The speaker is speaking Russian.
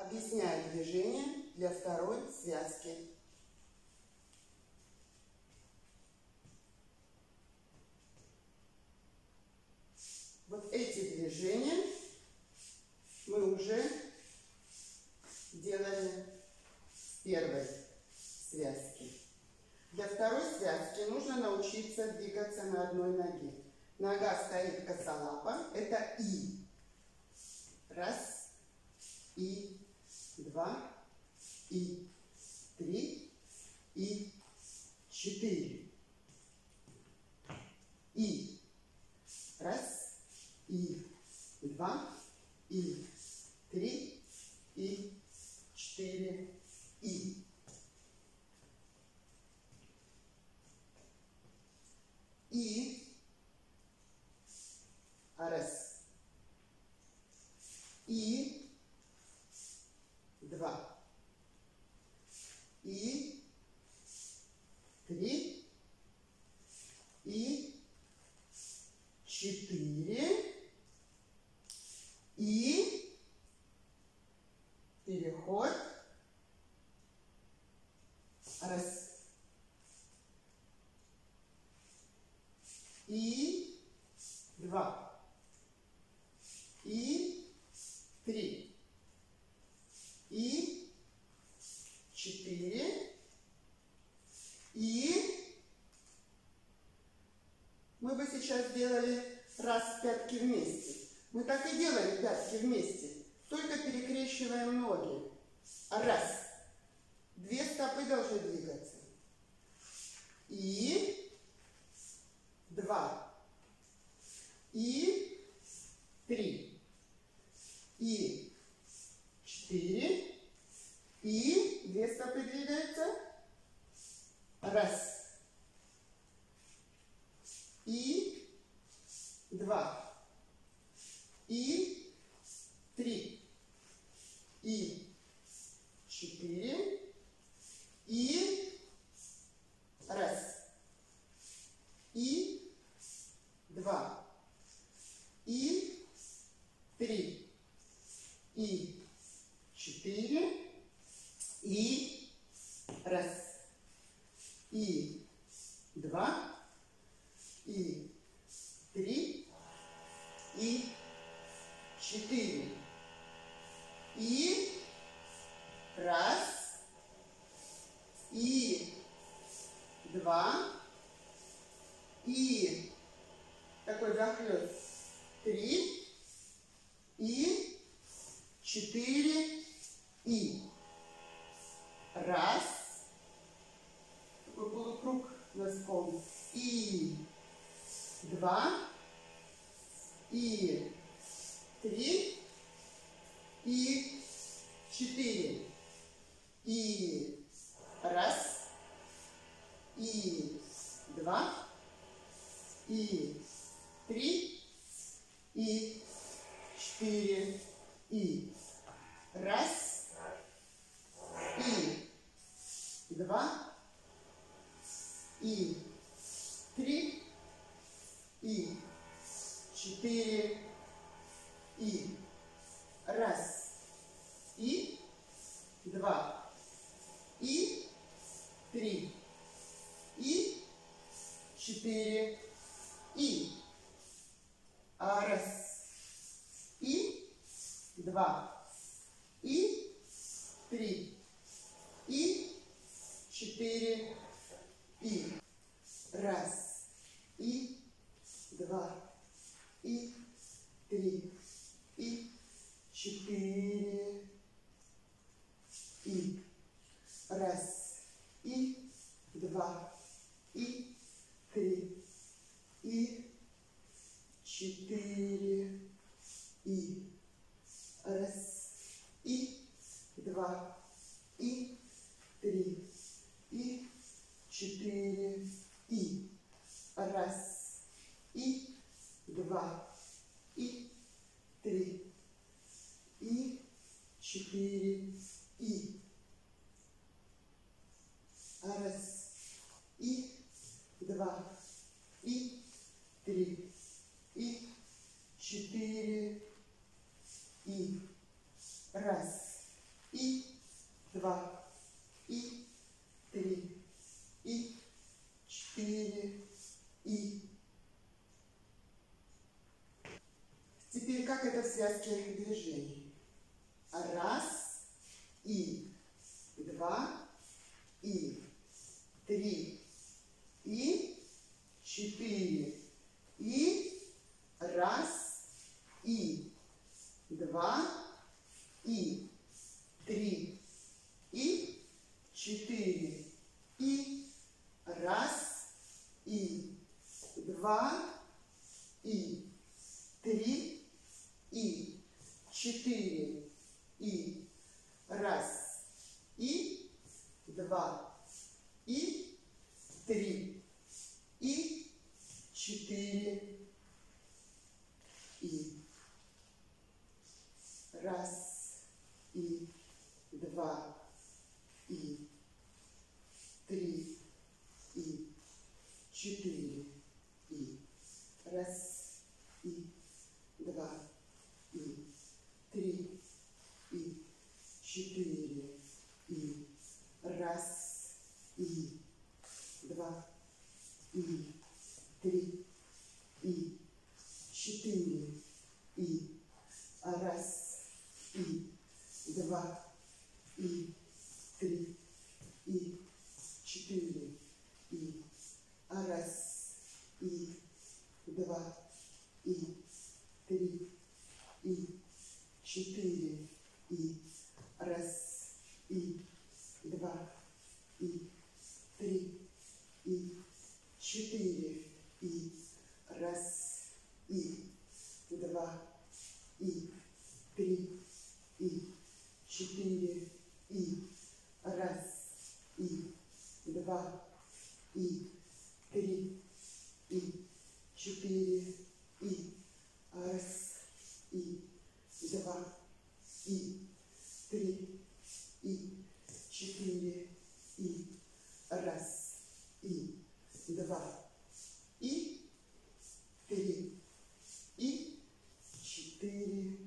Объясняю движение для второй связки. Вот эти движения мы уже делали с первой связки. Для второй связки нужно научиться двигаться на одной ноге. Нога стоит косолапо, это И. Раз, И, два, И, три, И, четыре. И. Раз, И, два, И, три, И, четыре, И. И. Раз. И. Два. И. Три. И. Четыре. И. Переход. Раз. И. Два. И. Три. И. Четыре. И. Мы бы сейчас делали раз пятки вместе. Мы так и делаем пятки вместе, только перекрещиваем ноги. Раз. Две стопы должны двигаться. И. Два. И. Три. И. Четыре. И. Две стопы двигаются. Раз. И. Два. И. Три. И. Четыре. И. Раз. И. Два. И. Три. И. Четыре. И. Раз. И. Два. И. Три. И. Четыре. И. Раз. И. Два. И. Такой захлёст. Три. И. Четыре. И. Раз. Такой полукруг носком. И. Два. И. Три. И. Четыре. И. Раз. И. Два. И. Три. И. Четыре. И. Раз. И. Два. И. Три. И. Четыре. И. Раз. И. Два. И. Три. И. Четыре. И. Раз. И. Два. И. Три. И. Четыре. И. Раз. И. Два. И. Три. И. Четыре. И. Раз. И. Два. И. Три. И. Четыре. И. Раз. И. Два. И. Три. И. Четыре. И. Раз. И. Два. И. Три. И. Четыре. И. Раз. И. Два. И. Три. И. Четыре. И. Раз. и 2, и 3, и 4, и. Теперь как это в связке движений? Раз, и 2, и 3, и 4, и раз, и 2, и 3, и 4, и раз, и 2, и 3, и 4, и раз, и 2, и 3, и 4, и раз, и 2, и 3, и 4, и раз, и 2, и 3, и 4, и раз, и 2, и 3, и 4, и раз, и 2, и 3, и 4, и раз, и 2, и 3, и 4, и раз, и 2, и 3, и 4, и раз, и 2, и 3, и 4, и раз, и 2, и 3, и 4, и раз, и 2, и 3, и 4, и раз, и 2, и 3, и 4,